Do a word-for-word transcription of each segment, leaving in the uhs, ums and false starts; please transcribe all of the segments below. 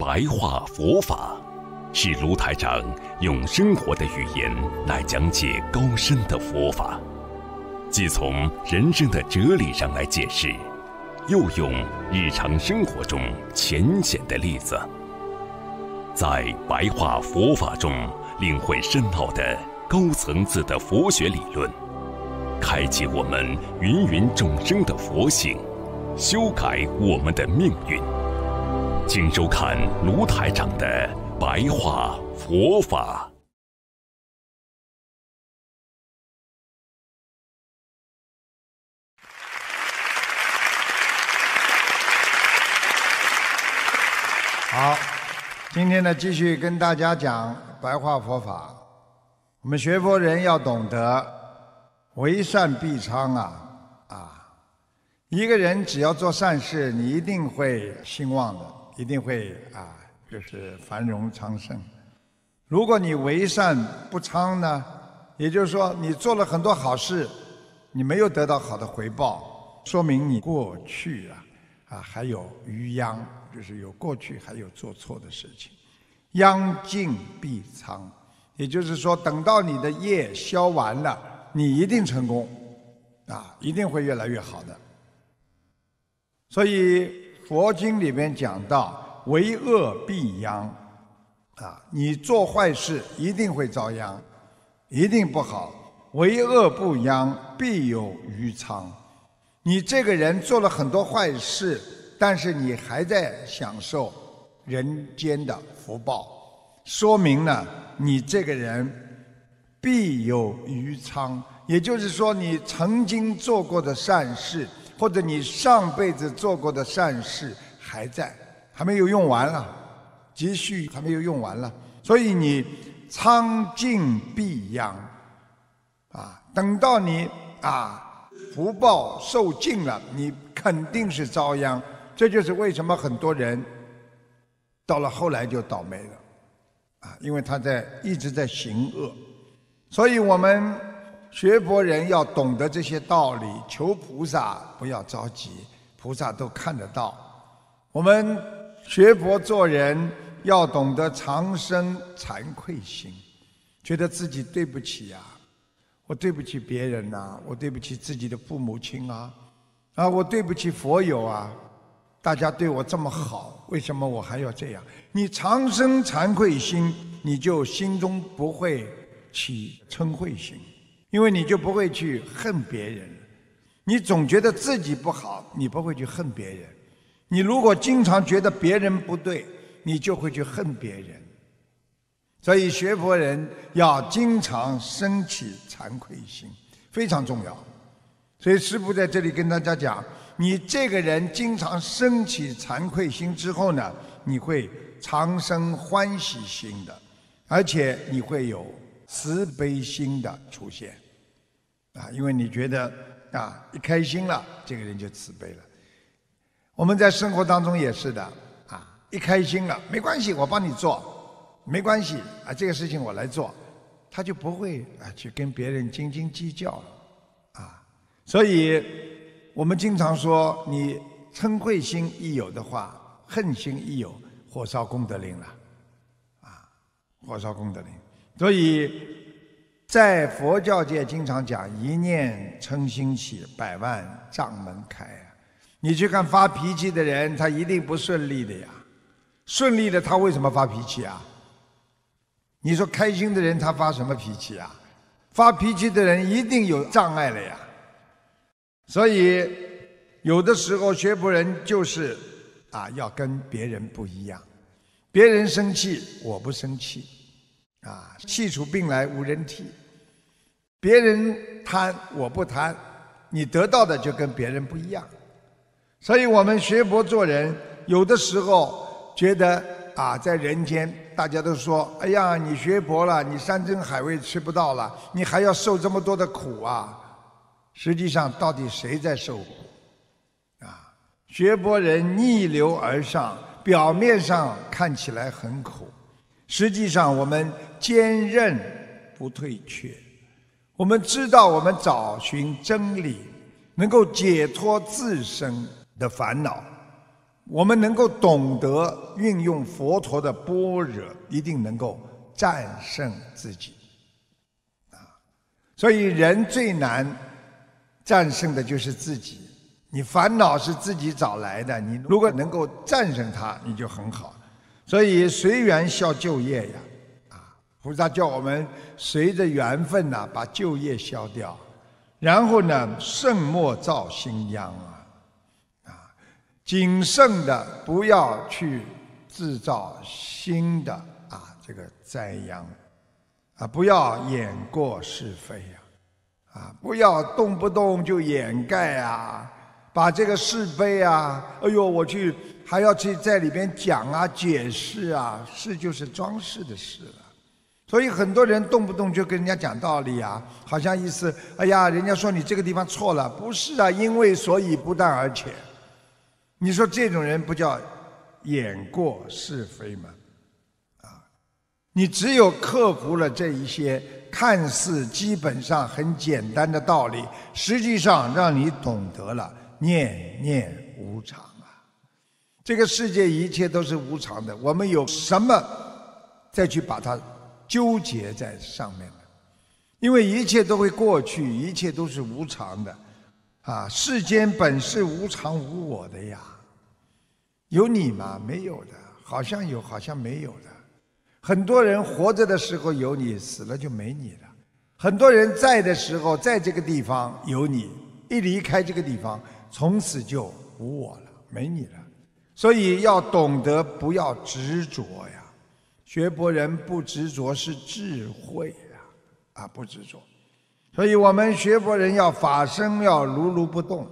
白话佛法，是卢台长用生活的语言来讲解高深的佛法，既从人生的哲理上来解释，又用日常生活中浅显的例子，在白话佛法中领会深奥的高层次的佛学理论，开启我们芸芸众生的佛性，修改我们的命运。请收看卢台长的白话佛法。 好，今天呢，继续跟大家讲白话佛法。我们学佛人要懂得为善必昌啊啊！一个人只要做善事，你一定会兴旺的，一定会啊，就是繁荣昌盛。如果你为善不昌呢，也就是说你做了很多好事，你没有得到好的回报，说明你过去啊啊还有余殃，就是有过去还有做错的事情。殃尽必昌，也就是说等到你的业消完了，你一定成功啊，一定会越来越好的。所以佛经里面讲到为恶必殃啊，你做坏事一定会遭殃，一定不好。为恶不殃，必有余昌。你这个人做了很多坏事，但是你还在享受人间的福报，说明呢你这个人必有余昌。也就是说你曾经做过的善事，或者你上辈子做过的善事还在，还没有用完了，积蓄还没有用完了，所以你昌尽必殃啊！等到你啊福报受尽了，你肯定是遭殃。这就是为什么很多人到了后来就倒霉了啊，因为他在一直在行恶。所以我们学佛人要懂得这些道理，求菩萨不要着急，菩萨都看得到。我们学佛做人要懂得常生惭愧心，觉得自己对不起啊，我对不起别人啊，我对不起自己的父母亲啊，啊，我对不起佛友啊，大家对我这么好，为什么我还要这样？你常生惭愧心，你就心中不会起嗔恚心，因为你就不会去恨别人。你总觉得自己不好，你不会去恨别人。你如果经常觉得别人不对，你就会去恨别人。所以学佛人要经常升起惭愧心，非常重要。所以师父在这里跟大家讲，你这个人经常升起惭愧心之后呢，你会常生欢喜心的，而且你会有慈悲心的出现啊，因为你觉得啊一开心了，这个人就慈悲了。我们在生活当中也是的啊，一开心了没关系，我帮你做，没关系啊，这个事情我来做，他就不会啊去跟别人斤斤计较了啊。所以我们经常说，你嗔恚心一有的话，恨心一有，火烧功德林了啊，火烧功德林。所以在佛教界经常讲一念嗔心起，百万障门开啊。你去看发脾气的人，他一定不顺利的呀，顺利的他为什么发脾气啊？你说开心的人他发什么脾气啊？发脾气的人一定有障碍了呀。所以有的时候学佛人就是啊要跟别人不一样，别人生气我不生气啊，气出病来无人替，别人贪我不贪，你得到的就跟别人不一样。所以我们学佛做人，有的时候觉得啊，在人间大家都说，哎呀，你学佛了，你山珍海味吃不到了，你还要受这么多的苦啊。实际上到底谁在受苦啊？学佛人逆流而上，表面上看起来很苦，实际上我们坚韧不退却，我们知道我们找寻真理，能够解脱自身的烦恼， 我们能够懂得运用佛陀的般若，一定能够战胜自己啊！所以人最难战胜的就是自己。你烦恼是自己找来的，你如果能够战胜它，你就很好。所以随缘消旧业呀，啊，菩萨叫我们随着缘分呐、啊，把旧业消掉，然后呢，慎莫造新殃啊。谨慎的不要去制造新的啊这个灾殃啊，不要掩过是非呀，啊，不要动不动就掩盖啊，把这个是非啊，哎呦，我去还要去在里边讲啊、解释啊，是就是装饰的事了。所以很多人动不动就跟人家讲道理啊，好像意思，哎呀，人家说你这个地方错了，不是啊，因为所以不但而且。你说这种人不叫掩过是非吗？啊，你只有克服了这一些看似基本上很简单的道理，实际上让你懂得了念念无常啊。这个世界一切都是无常的，我们有什么再去把它纠结在上面呢？因为一切都会过去，一切都是无常的啊！世间本是无常无我的呀。有你吗？没有的，好像有，好像没有的。很多人活着的时候有你，死了就没你了。很多人在的时候，在这个地方有你，一离开这个地方，从此就无我了，没你了。所以要懂得不要执着呀。学佛人不执着是智慧呀，啊，不执着。所以我们学佛人要法身，要如如不动。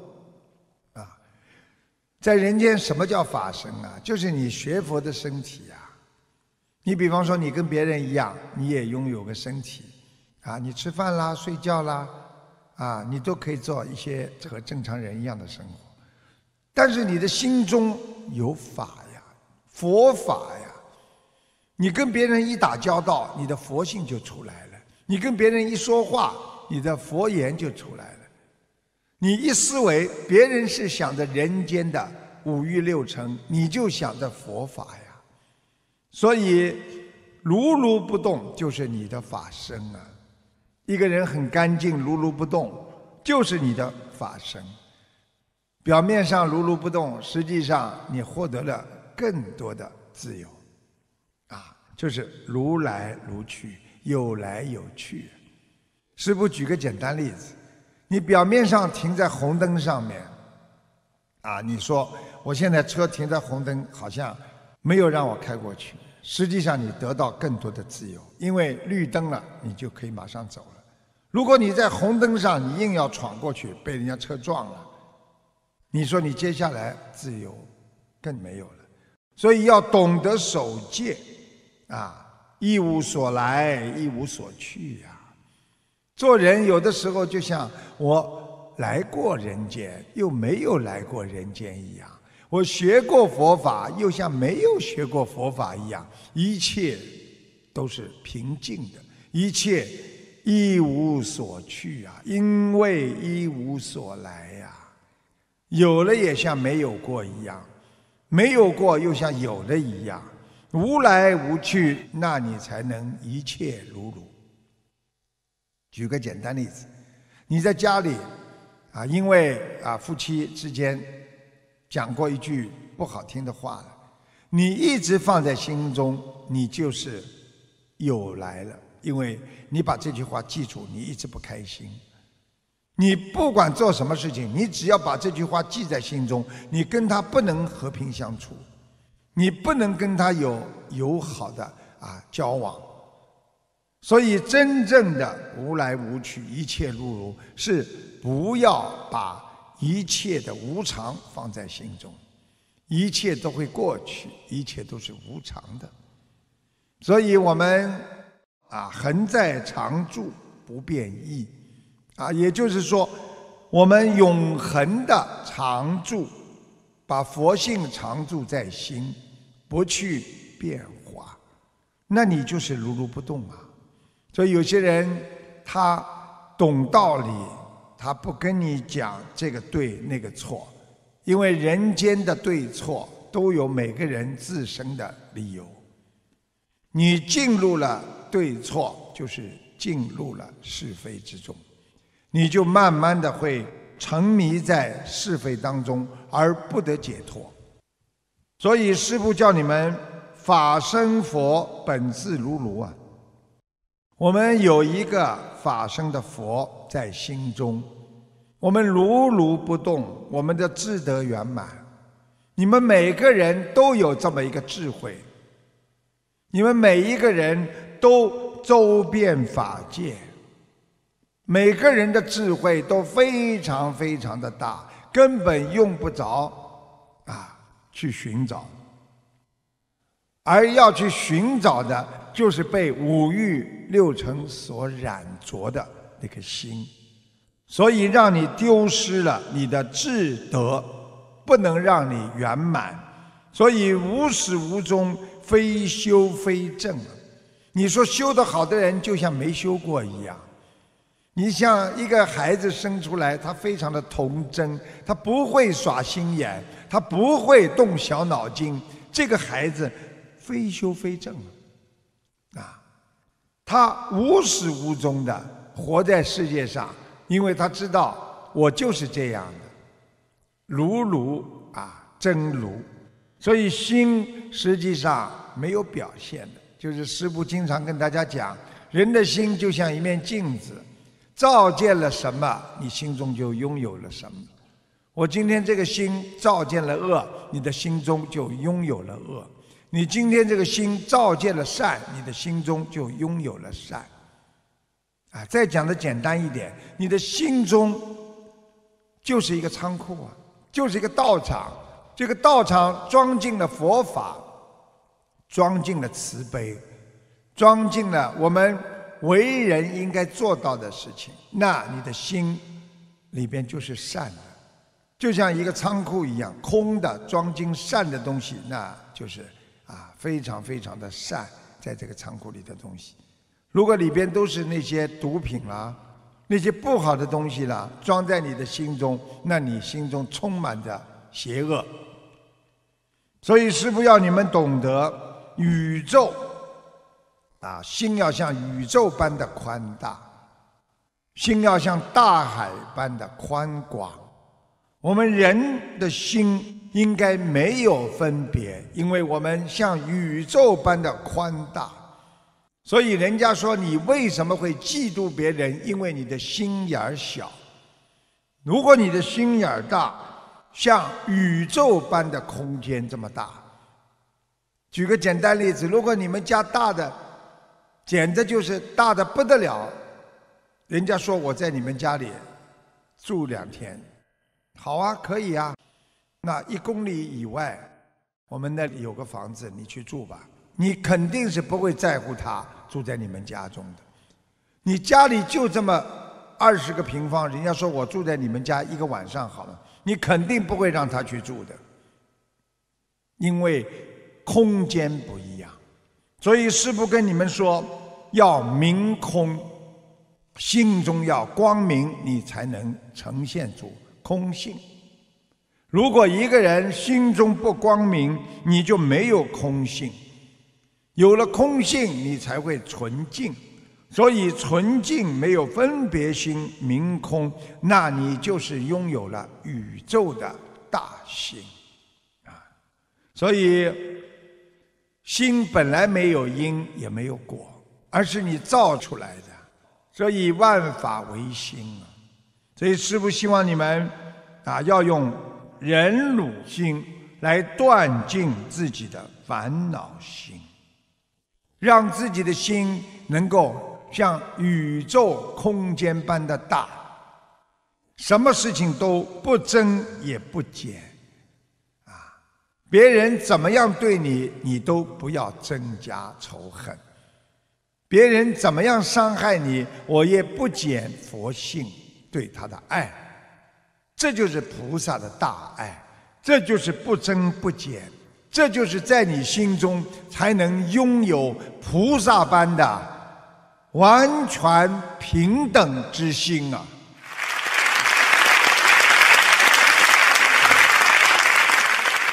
在人间，什么叫法身啊？就是你学佛的身体啊。你比方说，你跟别人一样，你也拥有个身体啊，你吃饭啦、睡觉啦，啊，你都可以做一些和正常人一样的生活。但是你的心中有法呀，佛法呀。你跟别人一打交道，你的佛性就出来了；你跟别人一说话，你的佛言就出来了。你一思维，别人是想着人间的五欲六尘，你就想着佛法呀。所以如如不动就是你的法身啊。一个人很干净，如如不动就是你的法身。表面上如如不动，实际上你获得了更多的自由啊，就是如来如去，有来有去。师父举个简单例子，你表面上停在红灯上面，啊，你说我现在车停在红灯，好像没有让我开过去。实际上你得到更多的自由，因为绿灯了，你就可以马上走了。如果你在红灯上，你硬要闯过去，被人家车撞了，你说你接下来自由更没有了。所以要懂得守戒，啊，一无所来，一无所去呀。做人有的时候就像我来过人间，又没有来过人间一样；我学过佛法，又像没有学过佛法一样。一切都是平静的，一切一无所去啊，因为一无所来呀。有了也像没有过一样，没有过又像有了一样，无来无去，那你才能一切如如。举个简单例子，你在家里啊，因为啊夫妻之间讲过一句不好听的话了，你一直放在心中，你就是有来了，因为你把这句话记住，你一直不开心。你不管做什么事情，你只要把这句话记在心中，你跟他不能和平相处，你不能跟他有友好的啊交往。所以真正的无来无去，一切如如，是不要把一切的无常放在心中。一切都会过去，一切都是无常的。所以我们啊，恒在常住，不变易啊，也就是说，我们永恒的常住，把佛性常住在心，不去变化，那你就是如如不动啊。所以有些人他懂道理，他不跟你讲这个对那个错，因为人间的对错都有每个人自身的理由。你进入了对错，就是进入了是非之中，你就慢慢的会沉迷在是非当中而不得解脱。所以师父叫你们法身佛本自如如啊，我们有一个法身的佛在心中，我们如如不动，我们的智德圆满。你们每个人都有这么一个智慧，你们每一个人都周遍法界，每个人的智慧都非常非常的大，根本用不着啊去寻找，而要去寻找的就是被五欲六尘所染着的那颗心，所以让你丢失了你的智德，不能让你圆满，所以无始无终，非修非证。你说修得好的人就像没修过一样。你像一个孩子生出来，他非常的童真，他不会耍心眼，他不会动小脑筋，这个孩子非修非证啊，他无始无终的活在世界上，因为他知道我就是这样的，如如啊真如，所以心实际上没有表现的。就是师父经常跟大家讲，人的心就像一面镜子，照见了什么，你心中就拥有了什么。我今天这个心照见了恶，你的心中就拥有了恶；你今天这个心照见了善，你的心中就拥有了善。啊，再讲的简单一点，你的心中就是一个仓库啊，就是一个道场。这个道场装进了佛法，装进了慈悲，装进了我们为人应该做到的事情，那你的心里边就是善的，就像一个仓库一样，空的装进善的东西，那就是啊非常非常的善，在这个仓库里的东西。如果里边都是那些毒品啦，那些不好的东西啦，装在你的心中，那你心中充满着邪恶。所以师父要你们懂得宇宙啊，心要像宇宙般的宽大，心要像大海般的宽广。我们人的心应该没有分别，因为我们像宇宙般的宽大。所以人家说你为什么会嫉妒别人，因为你的心眼儿小。如果你的心眼儿大，像宇宙般的空间这么大。举个简单例子，如果你们家大的简直就是大的不得了，人家说我在你们家里住两天，好啊，可以啊。那一公里以外，我们那里有个房子，你去住吧。你肯定是不会在乎他住在你们家中的。你家里就这么二十个平方，人家说我住在你们家一个晚上好了，你肯定不会让他去住的，因为空间不一样。所以师父跟你们说，要明空，心中要光明，你才能呈现出空性。如果一个人心中不光明，你就没有空性。有了空性，你才会纯净。所以纯净没有分别心，明空，那你就是拥有了宇宙的大心啊！所以心本来没有因也没有果，而是你造出来的。所以万法唯心啊！所以师父希望你们啊，要用忍辱心来断尽自己的烦恼心，让自己的心能够像宇宙空间般的大，什么事情都不增也不减啊！别人怎么样对你，你都不要增加仇恨；别人怎么样伤害你，我也不减佛性对他的爱。这就是菩萨的大爱，这就是不增不减，这就是在你心中才能拥有菩萨般的完全平等之心啊！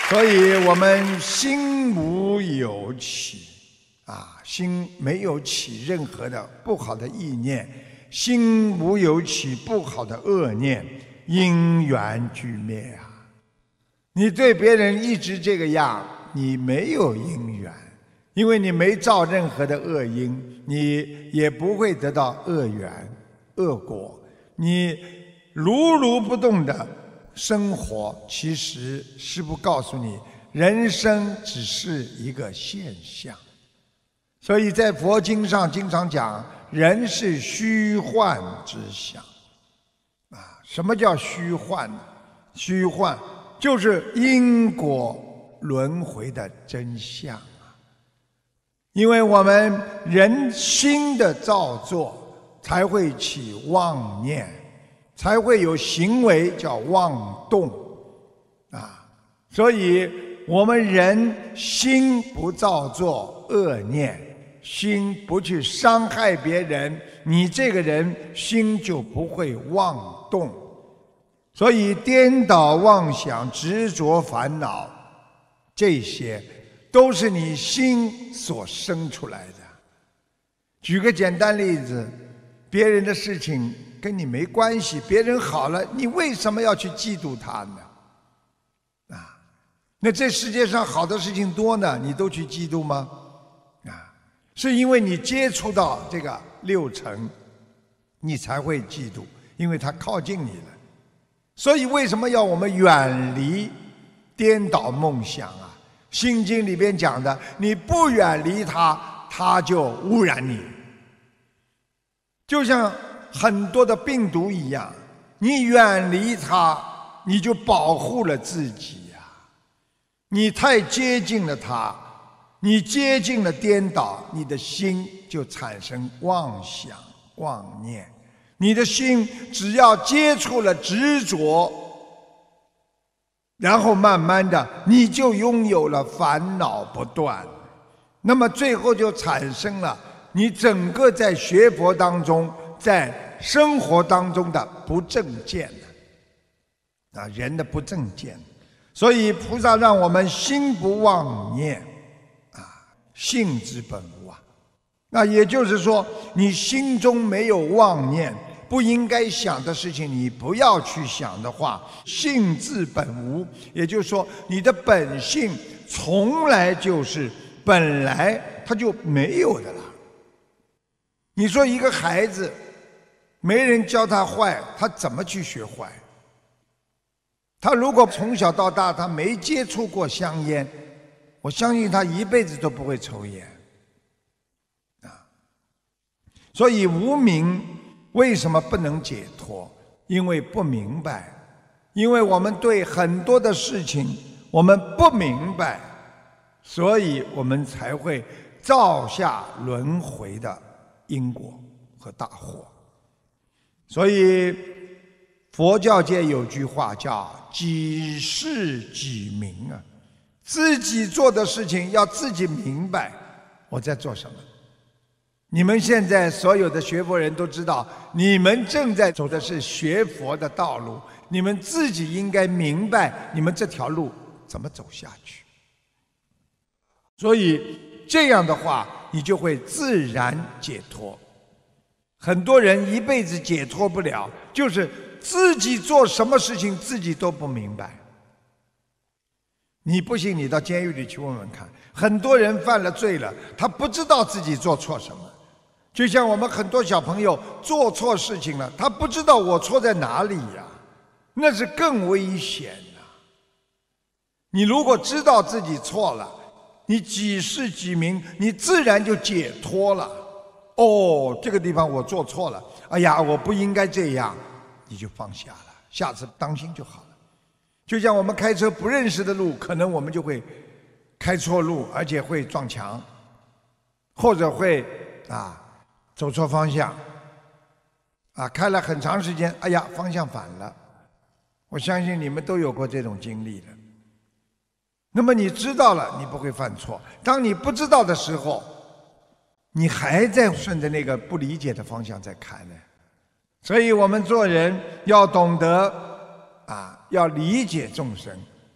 所以我们心无有起啊，心没有起任何的不好的意念，心无有起不好的恶念，因缘俱灭啊！你对别人一直这个样，你没有因缘，因为你没造任何的恶因，你也不会得到恶缘、恶果。你如如不动的生活，其实师父告诉你，人生只是一个现象。所以在佛经上经常讲，人是虚幻之相。啊，什么叫虚幻呢？虚幻就是因果轮回的真相啊！因为我们人心的造作，才会起妄念，才会有行为叫妄动啊！所以我们人心不造作恶念，心不去伤害别人，你这个人心就不会妄动。所以颠倒妄想、执着烦恼，这些都是你心所生出来的。举个简单例子，别人的事情跟你没关系，别人好了，你为什么要去嫉妒他呢？啊，那这世界上好的事情多呢，你都去嫉妒吗？啊，是因为你接触到这个六尘，你才会嫉妒，因为他靠近你了。所以为什么要我们远离颠倒梦想啊？心经里边讲的，你不远离它，它就污染你。就像很多的病毒一样，你远离它，你就保护了自己呀。你太接近了它，你接近了颠倒，你的心就产生妄想妄念。你的心只要接触了执着，然后慢慢的你就拥有了烦恼不断，那么最后就产生了你整个在学佛当中，在生活当中的不正见啊，人的不正见。所以菩萨让我们心不妄念啊，性之本无啊。那也就是说，你心中没有妄念，不应该想的事情你不要去想的话，性自本无，也就是说你的本性从来就是本来它就没有的了。你说一个孩子没人教他坏，他怎么去学坏？他如果从小到大他没接触过香烟，我相信他一辈子都不会抽烟啊。所以无明为什么不能解脱？因为不明白，因为我们对很多的事情我们不明白，所以我们才会造下轮回的因果和大祸。所以佛教界有句话叫己事己明啊，自己做的事情要自己明白我在做什么。你们现在所有的学佛人都知道，你们正在走的是学佛的道路，你们自己应该明白你们这条路怎么走下去。所以这样的话，你就会自然解脱。很多人一辈子解脱不了，就是自己做什么事情自己都不明白。你不信，你到监狱里去问问看，很多人犯了罪了，他不知道自己做错什么。就像我们很多小朋友做错事情了，他不知道我错在哪里呀，那是更危险的。你如果知道自己错了，你己事己明，你自然就解脱了。哦，这个地方我做错了，哎呀，我不应该这样，你就放下了，下次当心就好了。就像我们开车不认识的路，可能我们就会开错路，而且会撞墙，或者会啊走错方向，啊开了很长时间，哎呀方向反了。我相信你们都有过这种经历的。那么你知道了，你不会犯错。当你不知道的时候，你还在顺着那个不理解的方向在开呢。所以我们做人要懂得啊，要理解众生。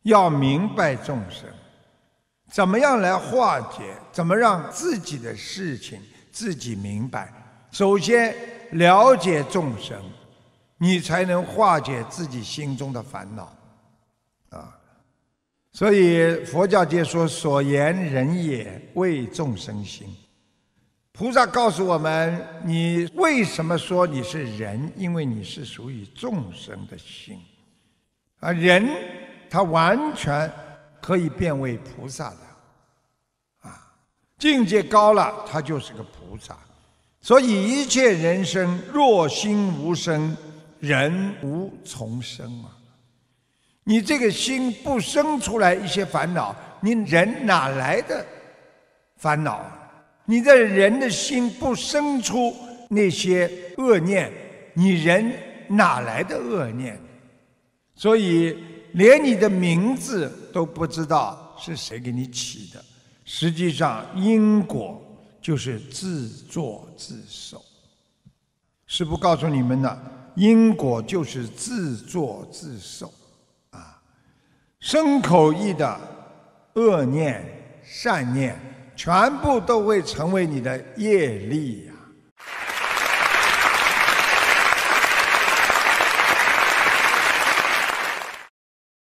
要明白众生，怎么样来化解，怎么让自己的事情自己明白。首先了解众生，你才能化解自己心中的烦恼啊。所以佛教界说所言人也，为众生心。菩萨告诉我们，你为什么说你是人？因为你是属于众生的心啊。人他完全可以变为菩萨的啊，境界高了，他就是个菩萨。所以一切人生若心无生，人无从生啊。你这个心不生出来一些烦恼，你人哪来的烦恼？你的人的心不生出那些恶念，你人哪来的恶念？所以连你的名字都不知道是谁给你起的。实际上因果就是自作自受。师父告诉你们的，因果就是自作自受啊！身口意的恶念、善念，全部都会成为你的业力啊！